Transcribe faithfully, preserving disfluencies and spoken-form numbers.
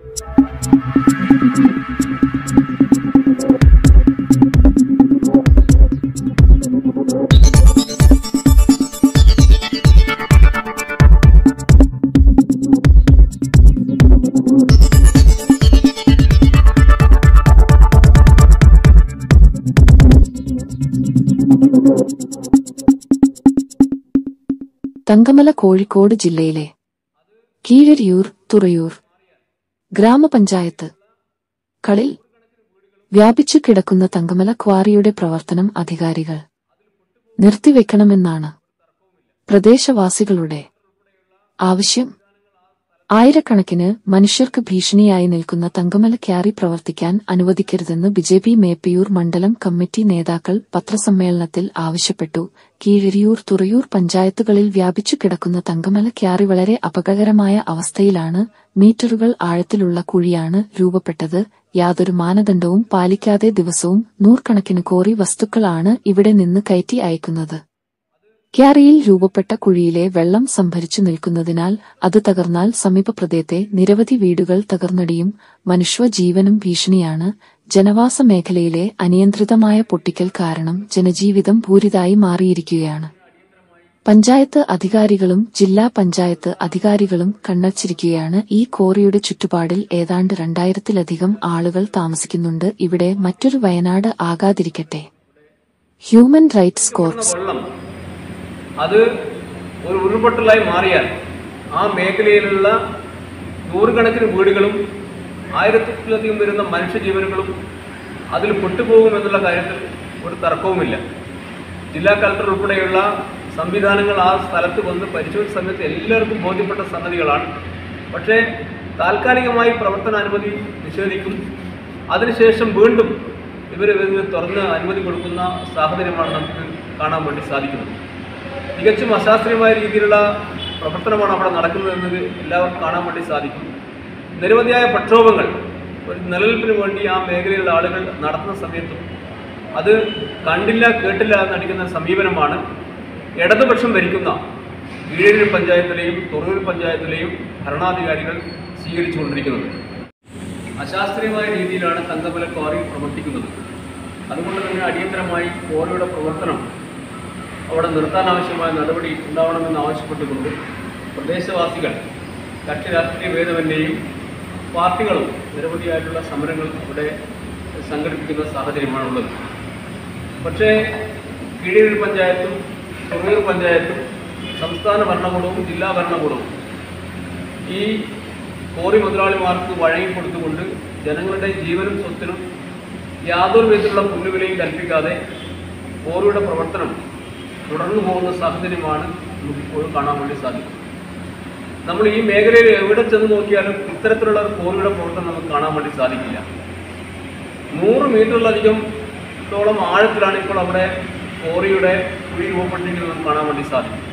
തങ്കമല കോഴിക്കോട് ജില്ലയിലെ കീഴരിയൂർ തുറയൂർ ഗ്രാമപഞ്ചായത്ത് കളിൽ വ്യാപിച്ചു കിടക്കുന്ന തങ്കമല ക്വാറിയുടെ പ്രവർത്തനം അധികാരികൾ നിർത്തിവെക്കണമെന്നാണ് പ്രദേശവാസികളുടെ ആവശ്യം. ആയിരക്കണക്കിന് മനുഷ്യർക്ക് ഭീഷണിയായി നിൽക്കുന്ന തങ്കമല ക്വാറി പ്രവർത്തിക്കാൻ അനുവദിക്കരുതെന്ന് ബിജെപി മേപ്പയൂർ മണ്ഡലം കമ്മിറ്റി നേതാക്കൾ പത്രസമ്മേളനത്തിൽ ആവശ്യപ്പെട്ടു. കീഴരിയൂർ തുറയൂർ പഞ്ചായത്തുകളിൽ വ്യാപിച്ചു കിടക്കുന്ന തങ്കമല ക്വാറി വളരെ അപകടകരമായ അവസ്ഥയിലാണ്. മീറ്ററുകൾ ആഴത്തിലുള്ള കുഴിയാണ് രൂപപ്പെട്ടത്. യാതൊരു മാനദണ്ഡവും പാലിക്കാതെ ദിവസവും നൂറുകണക്കിന് കോറി വസ്തുക്കളാണ് ഇവിടെ നിന്ന് കയറ്റി അയക്കുന്നത്. ക്വാറിയിൽ രൂപപ്പെട്ട കുഴിയിലെ വെള്ളം സംഭരിച്ചു നിൽക്കുന്നതിനാൽ അത് തകർന്നാൽ സമീപ പ്രദേശത്തെ നിരവധി വീടുകൾ തകർന്നടിയും. മനുഷ്യജീവനും ഭീഷണിയാണ്. ജനവാസ മേഖലയിലെ അനിയന്ത്രിതമായ പൊട്ടിക്കൽ കാരണം ജനജീവിതം ഭൂരിതായി മാറിയിരിക്കുകയാണ്. പഞ്ചായത്ത് അധികാരികളും ജില്ലാ പഞ്ചായത്ത് അധികാരികളും കണ്ണടച്ചിരിക്കുകയാണ്. ഈ ക്വാറിയുടെ ചുറ്റുപാടിൽ ഏതാണ്ട് രണ്ടായിരത്തിലധികം ആളുകൾ താമസിക്കുന്നുണ്ട്. ഇവിടെ മറ്റൊരു വയനാട് ആകാതിരിക്കട്ടെ. ഹ്യൂമൻ റൈറ്റ്സ് കോർപ്സ് അത് ഒരു ഉരുൾപൊട്ടലായി മാറിയാൽ ആ മേഖലയിലുള്ള നൂറുകണക്കിന് വീടുകളും ആയിരത്തിലധികം വരുന്ന മനുഷ്യജീവനുകളും അതിൽ പെട്ടുപോകുമെന്നുള്ള കാര്യത്തിൽ ഒരു തർക്കവുമില്ല. ജില്ലാ കളക്ടർ ഉൾപ്പെടെയുള്ള സംവിധാനങ്ങൾ ആ സ്ഥലത്ത് വന്ന് പരിശോധിച്ച സമയത്ത് എല്ലാവർക്കും ബോധ്യപ്പെട്ട സംഗതികളാണ്. പക്ഷേ താൽക്കാലികമായി പ്രവർത്തനാനുമതി നിഷേധിക്കും. അതിനുശേഷം വീണ്ടും ഇവർ ഇതിന് തുറന്ന് അനുമതി കൊടുക്കുന്ന സാഹചര്യമാണ് നമുക്ക് കാണാൻ വേണ്ടി സാധിക്കുന്നത്. തികച്ചും അശാസ്ത്രീയമായ രീതിയിലുള്ള പ്രവർത്തനമാണ് അവിടെ നടക്കുന്നതെന്നത് എല്ലാവർക്കും കാണാൻ വേണ്ടി സാധിക്കും. നിരവധിയായ പ്രക്ഷോഭങ്ങൾ ഒരു നിലനിൽപ്പിന് വേണ്ടി ആ മേഖലയിലുള്ള ആളുകൾ നടത്തുന്ന സമയത്തും അത് കണ്ടില്ല കേട്ടില്ല എന്നടിക്കുന്ന സമീപനമാണ് ഇടതുപക്ഷം ഭരിക്കുന്ന കീഴരിയൂർ പഞ്ചായത്തിലെയും തുറയൂർ പഞ്ചായത്തിലെയും ഭരണാധികാരികൾ സ്വീകരിച്ചുകൊണ്ടിരിക്കുന്നത്. അശാസ്ത്രീയമായ രീതിയിലാണ് തങ്കമല ക്വാറി പ്രവർത്തിക്കുന്നത്. അതുകൊണ്ട് തന്നെ അടിയന്തരമായി ക്വാറിയുടെ പ്രവർത്തനം അവിടെ നിർത്താനാവശ്യമായ നടപടി ഉണ്ടാവണമെന്ന് ആവശ്യപ്പെട്ടുകൊണ്ട് പ്രദേശവാസികൾ കക്ഷി രാഷ്ട്രീയ ഭേദമന്യേയും പാർട്ടികളും നിരവധിയായിട്ടുള്ള സമരങ്ങൾ അവിടെ സംഘടിപ്പിക്കുന്ന സാഹചര്യമാണുള്ളത്. പക്ഷേ കീഴരിയൂർ പഞ്ചായത്തും തുറയൂർ പഞ്ചായത്തും സംസ്ഥാന ഭരണകൂടവും ജില്ലാ ഭരണകൂടവും ഈ ക്വാറി മുതലാളിമാർക്ക് വഴങ്ങിക്കൊടുത്തുകൊണ്ട് ജനങ്ങളുടെ ജീവനും സ്വത്തിനും യാതൊരു വിധത്തിലുള്ള പുല്ലുവിലയും കൽപ്പിക്കാതെ ക്വാറിയുടെ പ്രവർത്തനം തുടർന്നു പോകുന്ന സാഹചര്യമാണ് നമുക്കിപ്പോഴും കാണാൻ വേണ്ടി സാധിക്കും. നമ്മൾ ഈ മേഖലയിൽ എവിടെ ചെന്ന് നോക്കിയാലും ഇത്തരത്തിലുള്ള ക്വാറിയുടെ പ്രവർത്തനം നമുക്ക് കാണാൻ വേണ്ടി സാധിക്കില്ല. നൂറ് മീറ്ററിലധികം ത്തോളം ആഴത്തിലാണ് ഇപ്പോൾ അവിടെ ക്വാറിയുടെ കുഴി രൂപപ്പെട്ടിരിക്കുന്നത് നമുക്ക് കാണാൻ വേണ്ടി സാധിക്കും.